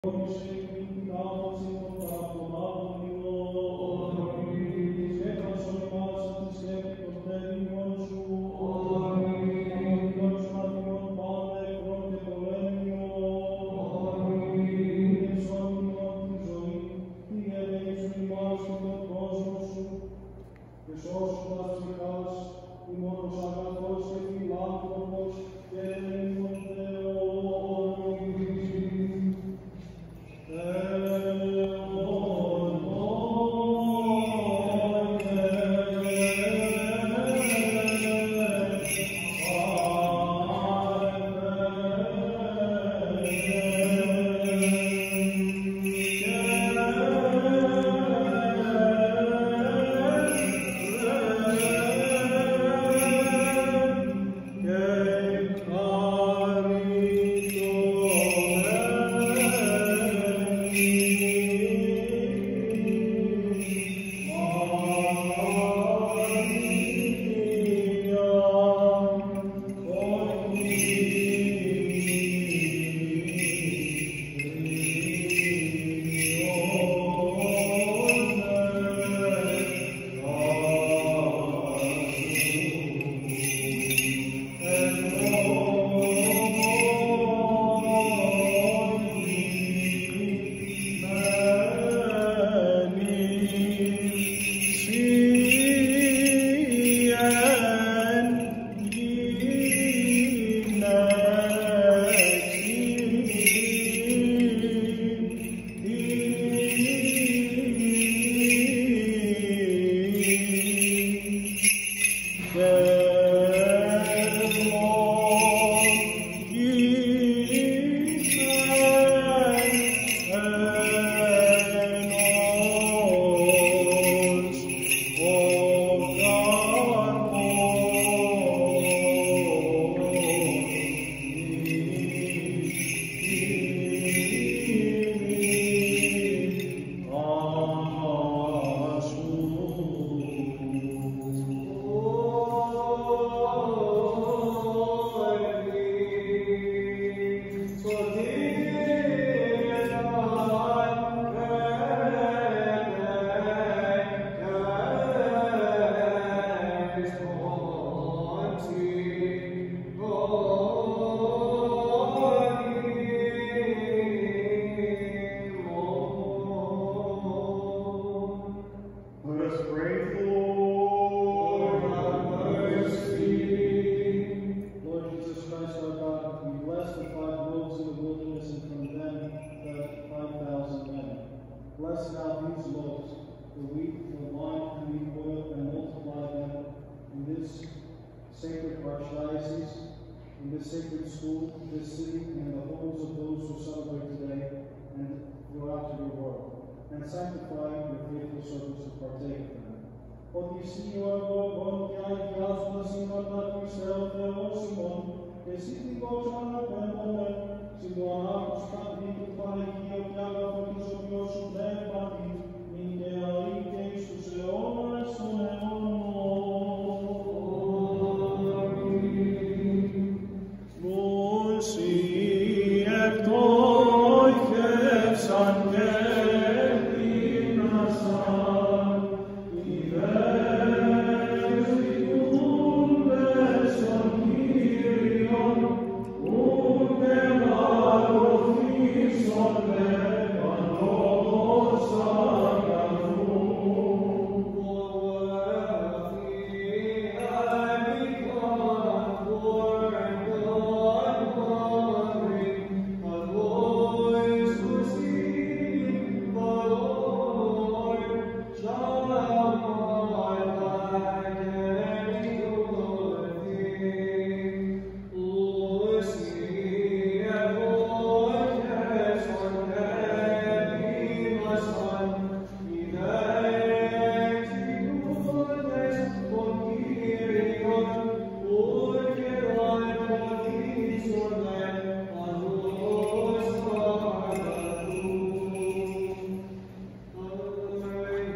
Bless now these loaves, the wheat, the wine, and the oil, and multiply them in this sacred archdiocese, in this sacred school, this city, and in the homes of those who celebrate today, and throughout your world. And sanctify your faithful servants to partake of them. Ότι εσύ ο εγώ και αγιάζοντας σήματα Χριστέ ο Θεός ημών, εσύ την δόξα αναπέμπομαι, συντοανά τους καθήκου